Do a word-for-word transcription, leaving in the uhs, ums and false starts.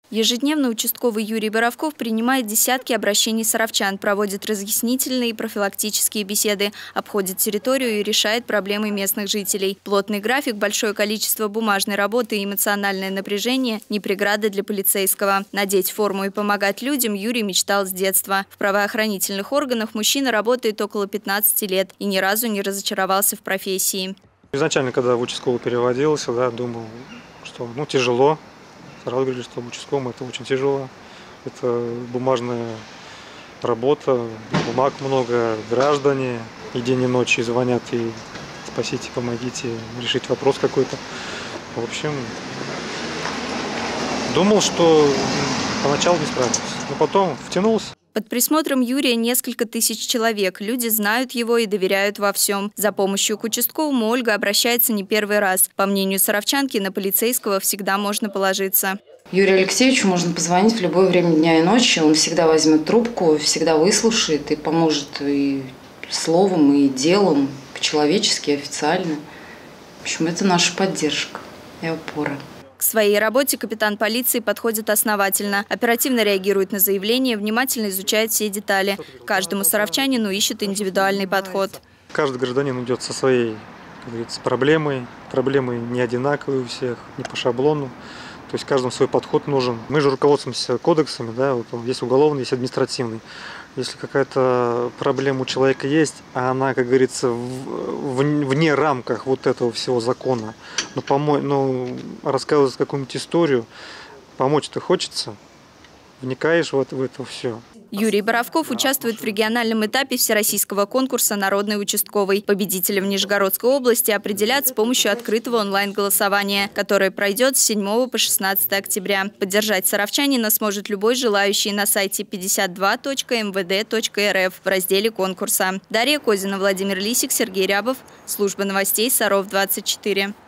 Ежедневно участковый Юрий Боровков принимает десятки обращений саровчан, проводит разъяснительные и профилактические беседы, обходит территорию и решает проблемы местных жителей. Плотный график, большое количество бумажной работы и эмоциональное напряжение – не преграда для полицейского. Надеть форму и помогать людям Юрий мечтал с детства. В правоохранительных органах мужчина работает около пятнадцати лет и ни разу не разочаровался в профессии. Изначально, когда в участковый переводился, да, думал, что ну, тяжело. Сразу говорили, что в участковом это очень тяжело. Это бумажная работа, бумаг много, граждане и день и ночь и звонят и спасите, помогите решить вопрос какой-то. В общем, думал, что поначалу не справился, но потом втянулся. Под присмотром Юрия несколько тысяч человек. Люди знают его и доверяют во всем. За помощью к участковому Ольга обращается не первый раз. По мнению саровчанки, на полицейского всегда можно положиться. Юрию Алексеевичу можно позвонить в любое время дня и ночи. Он всегда возьмет трубку, всегда выслушает и поможет и словом, и делом, по-человечески, официально. В общем, это наша поддержка и опора. К своей работе капитан полиции подходит основательно, оперативно реагирует на заявления, внимательно изучает все детали. Каждому саровчанину ищет индивидуальный подход. Каждый гражданин идет со своей, как говорится, проблемой. Проблемы не одинаковые у всех, не по шаблону. То есть каждому свой подход нужен. Мы же руководствуемся кодексами, да, вот есть уголовный, есть административный. Если какая-то проблема у человека есть, а она, как говорится, в, в, вне рамках вот этого всего закона, ну, помо- ну рассказывать какую-нибудь историю, помочь-то хочется, вникаешь в это, в это все. Юрий Боровков участвует в региональном этапе всероссийского конкурса «Народный участковый». Победителя в Нижегородской области определят с помощью открытого онлайн-голосования, которое пройдет с седьмого по шестнадцатое октября. Поддержать саровчанина сможет любой желающий на сайте пятьдесят два точка эм вэ дэ точка эр эф в разделе конкурса. Дарья Козина, Владимир Лисик, Сергей Рябов. Служба новостей Саров двадцать четыре.